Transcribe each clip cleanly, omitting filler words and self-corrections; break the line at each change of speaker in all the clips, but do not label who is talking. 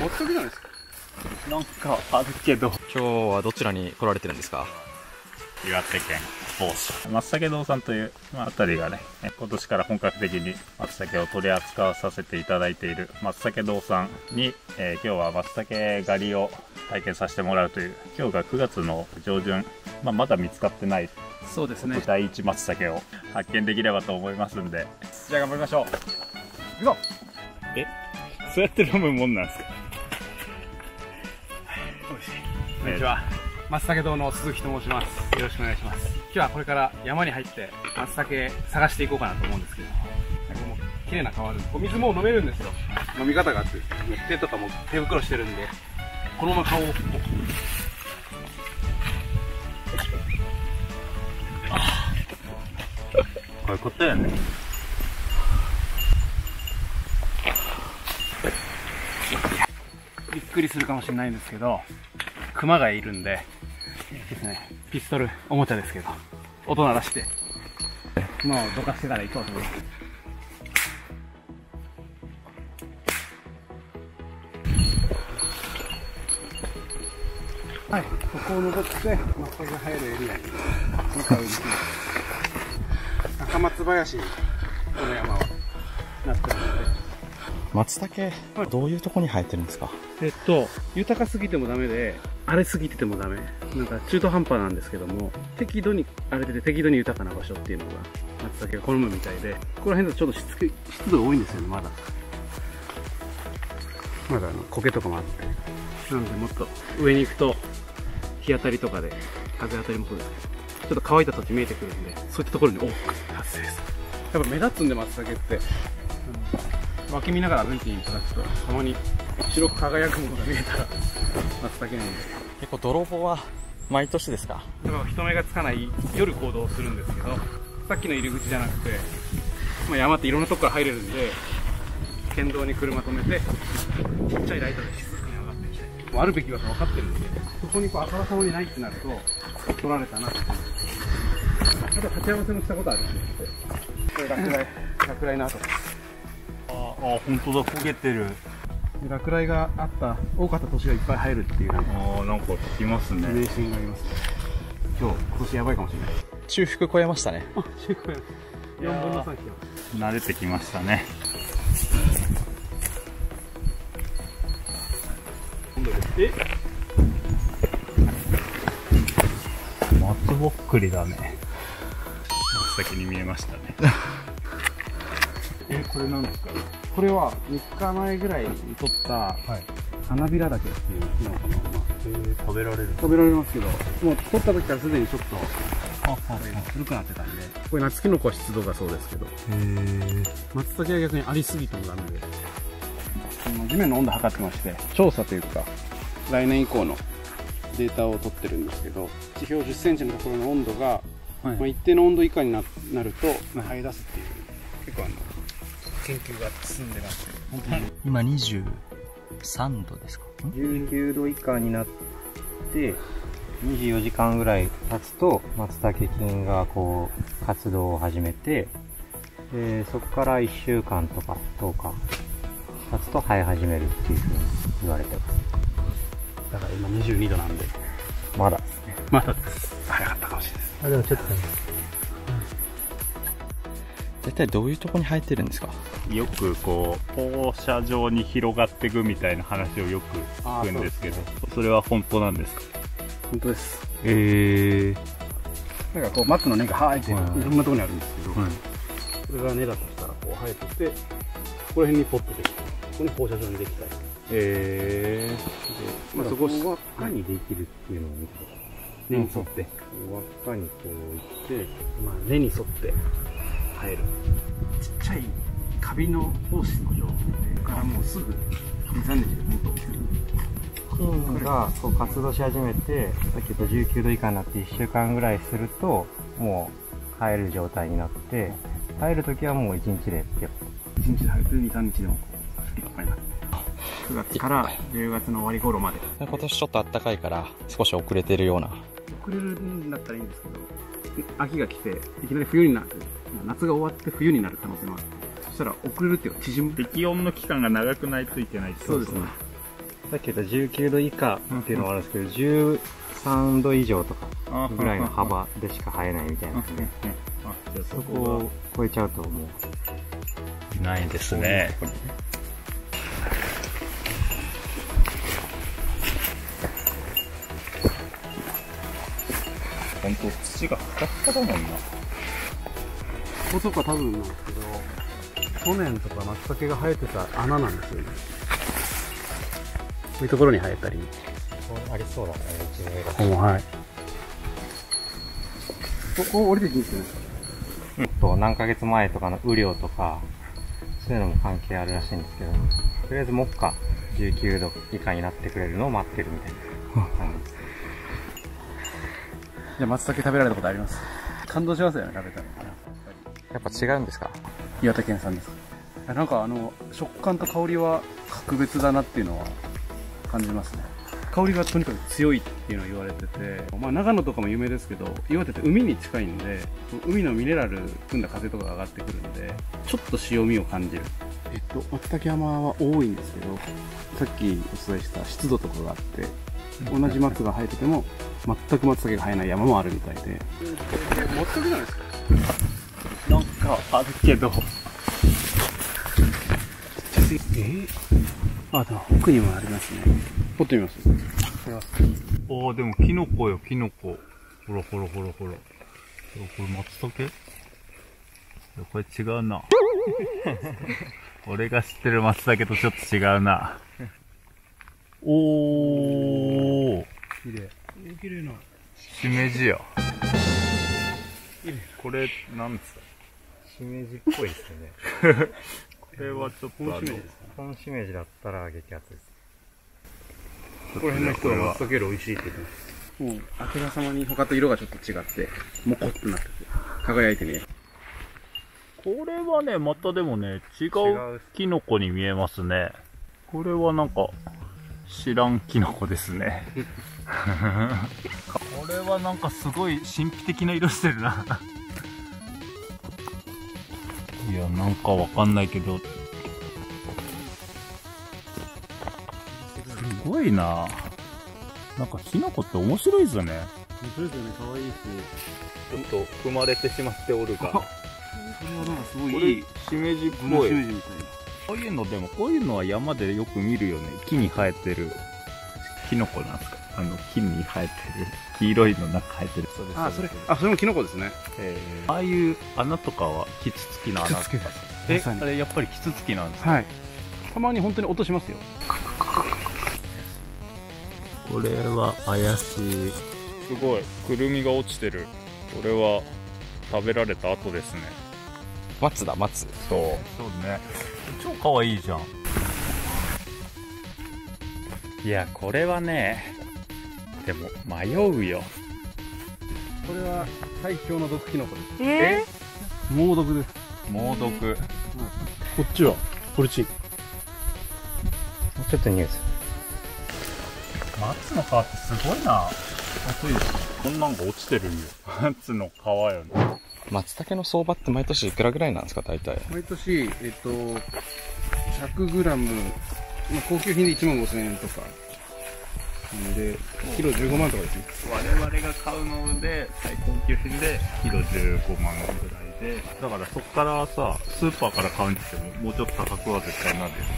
っときなんですか？なんかあるけど。
今日はどちらに来られてるんですか？
岩手県某市松茸堂さんという、あたりがね、今年から本格的に松茸を取り扱わさせていただいている松茸堂さんに、今日は松茸狩りを体験させてもらうという。今日が9月の上旬、まだ見つかってない、
そうですね、
第一松茸を発見できればと思いますんで、じゃあ頑張りましょう。行こう。そうやって飲むもんなんですか？
こんにちは、松茸堂の鈴木と申します。よろしくお願いします。今日はこれから山に入って松茸探していこうかなと思うんですけど、もう綺麗な川あるんで、お水もう飲めるんですよ。飲み方があって、手とかも手袋してるんで、このまま顔を
こういうことやね。
びっくりするかもしれないんですけど、クマがいるんで、ピストル、おもちゃですけど、音鳴らして、クマをどかしてから行こうと思います。はい、ここを登って、松茸が入るエリアに向かう道です。高松林にこの山はなってるので。
松茸、どういうとこに生えてるんですか？
豊かすぎてもダメで、荒れすぎててもダメ。なんか中途半端なんですけども、適度に荒れてて適度に豊かな場所っていうのが松茸が好むみたいで、ここら辺だとちょっと湿度が多いんですよね、まだ苔とかもあって。なのでもっと上に行くと、日当たりとかで、風当たりもそうですけど、ちょっと乾いた土地見えてくるんで、そういったところに多く発生する。やっぱ目立つんで、松茸って。脇見ながら歩いていただくと、たまに白く輝くものが見えたら松茸なんで。
結構泥棒は毎年ですか？
だから人目がつかない夜行動するんですけど、さっきの入り口じゃなくて、山っていろんなとこから入れるんで、県道に車止めて、ちっちゃいライトで静かに上がってきて、あるべき場所分かってるんで、そこにあからさまにないってなると取られたなって。あと鉢合わせもしたことあるし、これ落雷の後です。
本当だ、焦げてる。
落雷が多かった年がいっぱい入るっていう、なんか
聞きますね。
迷信がありますね。今年やばいかもしれない。
中腹超えましたね。
中腹超え4分の3来てます。
慣れてきましたね。松ぼっくりだね。真っ先に見えましたね。これなんですか？
これは3日前ぐらいに取った花びら竹っていうキノコの、
食べられる？
食べられますけど、もう取った時からすでにちょっと古くなってたんで、これ夏キノコは湿度がそうですけど、松茸は逆にありすぎてもダメで、地面の温度測ってまして、調査というか来年以降のデータを取ってるんですけど、地表10センチのところの温度が、一定の温度以下になると生え出すっていう、結構研究が進んでます。
今23度ですか
？19度以下になって、24時間ぐらい経つと、松茸菌が活動を始めて、そこから1週間とか10日経つと生え始めるっていうふうに言われてます。
だから今22度なんで、
まだですね。
まだです。早かったかもしれないです。
でもちょっとね。
大体どういうとこに生えてるんですか？
よく放射状に広がっていくみたいな話をよく聞くんですけど、それは本当なんですか？
本当です。なんか松の根が生えてる、いろんなところにあるんですけど、それが根だとしたら生えてて、ここら辺にポッとできて、ここに放射状にできたり。
そこ輪っかにできるっていうのを見て、
根に沿って、
輪っかにいって、
根に沿って生える。ちっちゃいカビの胞子の状態からもうすぐ2、3日でもっと大きくなる。
菌が活動し始めて、さっき言った19度以下になって1週間ぐらいすると、もう生える状態になって、生えるときはもう1日でピョッと。
1日で生えて2、3日でも立派になって。9月から10月の終わり頃まで。
今年ちょっと暖かいから少し遅れてるような。
遅れるんだったらいいんですけど、秋が来ていきなり冬になる、夏が終わって冬になる可能性もある。そしたら遅れるっていうか縮む。
適温の期間が長くないといけないってことですね。
さっき言った19度以下っていうのはあるんですけど、13度以上とかぐらいの幅でしか生えないみたいなんで、そこを超えちゃうともう
いないですね。本当土がふかふかだもんな。
こことか多分なんですけど、去年とか松茸が生えてた穴なんですよね。こういうところに生えたり。
ありそうだね、一面が。
はい。ここ降りてきていいですね。
何ヶ月前とかの雨量とか、そういうのも関係あるらしいんですけど、とりあえず目下19度以下になってくれるのを待ってるみたいな感じです。
じゃあ松茸食べられたことあります？感動しますよね、食べたら。
やっぱ違うんですか？
岩手県産です。なんか食感と香りは格別だなっていうのは感じますね。香りがとにかく強いっていうのを言われてて、まあ長野とかも有名ですけど、岩手って海に近いんで、海のミネラル含んだ風とかが上がってくるんで、ちょっと塩味を感じる。松茸山は多いんですけど、さっきお伝えした湿度とかがあって、同じ松が生えてても、全く松茸が生えない山もあるみたいで。松茸じゃないですか？
なんかあるけど。
あ、でも奥にもありますね。掘ってみます。
おお、でもキノコよ、キノコ。ほらほらほらほら。これ松茸？いや、これ違うな。俺が知ってる松茸とちょっと違うな。おー。
綺麗。綺麗な。
しめじや。これ、なんですか？
しめじっぽいですよね。
これはちょっと
本しめじだったら激アツです。
ここら辺の人は松茸より美味しいって言ってます。もう、あからさまに他と色がちょっと違って、もこっとなってて、輝いてね。
これはね、またでもね、違うキノコに見えますね。これはなんか、知らんキノコですね。これはなんかすごい神秘的な色してるな。いや、なんかわかんないけど。すごいな。なんかキノコって面白いですよね。
面白いですよね、可愛いし。
ちょっと踏まれてしまっておるが。
これはなんかすごいいい。
しめじっ
ブナ
ぽい。
シメジみたいな。
こういうのでも、こういうのは山でよく見るよね。木に生えてる。キノコなんですか？木に生えてる。黄色いの中生えてる。そうです。
それもキノコですね。
ああいう穴とかはキツツキの穴。
キツツキです。
あれやっぱりキツツキなんですか？
はい。たまに本当に音しますよ。
これは怪しい。すごい。くるみが落ちてる。これは食べられた後ですね。
松だ、松。
そうね。超可愛いじゃん。いや、これはね、でも迷うよ。
これは最強の毒キノコです。猛毒です。
猛毒。
こっちはポルチン。
もうちょっとニュース。
松の皮ってすごいな。熱いですね。こんなんが落ちてるんよ。松の皮よね。
松茸の相場って毎年いくらぐらいなんですか、大体。
毎年、100g、高級品で15000円とか。なんで、キロ15万とかですね。
我々が買うので、最高級品で、キロ15万ぐらいで、だからそこからさ、スーパーから買うんですけど、もうちょっと価格は絶対なんです。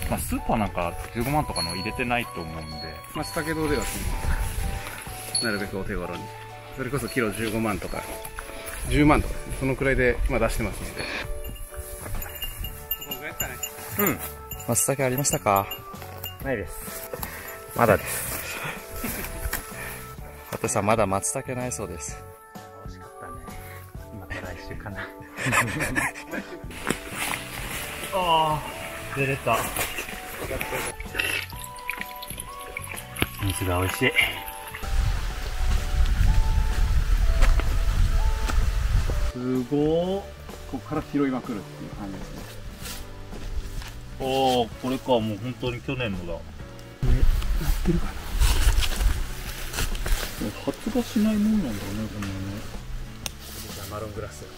まあ、スーパーなんか15万とかの入れてないと思うんで。
松茸堂ではなるべくお手頃に。それこそキロ15万とか、10万とかですね。そのくらいで、出してますので。ここぐらいですかね。
松茸ありましたか？
ないです。まだです。
私はまだ松茸ないそうです。
惜しかったね。また来週かな。
ああ、出れた。
水が美味しい。
すごー。
ここから拾いまくるっていう感じですね。
ああ、これか、もう本当に去年のだ。
なってるかな。
発芽しないもんなんだね、このね。
マロングラス。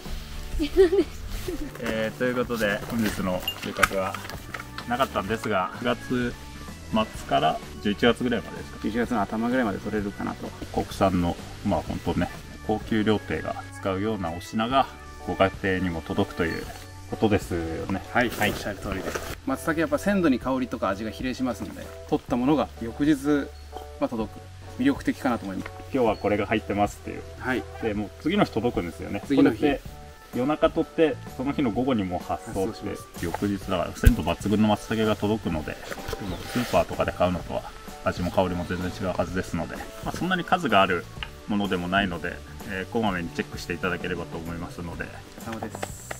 ということで、本日の収穫はなかったんですが、9月末から11月ぐらいまでですか。
11月の頭ぐらいまで取れるかなと。
国産のまあ本当ね、高級料亭が使うようなお品がご家庭にも届くということですよね。
はい、おっしゃる通りで、松茸やっぱ鮮度に香りとか味が比例しますので、取ったものが翌日は届く、魅力的かなと思います。
今日はこれが入ってますっていう。
はい。
でもう次の日届くんですよね。
次の日
これって夜中取ってその日の午後にもう発送して、翌日だから鮮度抜群の松茸が届くので、スーパーとかで買うのとは味も香りも全然違うはずですので、まあ、そんなに数があるものでもないので、こまめにチェックしていただければと思いますので。
お疲れ様です。